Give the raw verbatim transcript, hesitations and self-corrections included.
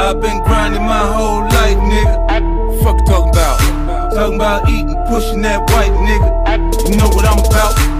I've been grinding my whole life, nigga. Fuck you talking about? Talking about eating, pushing that white, nigga. You know what I'm about.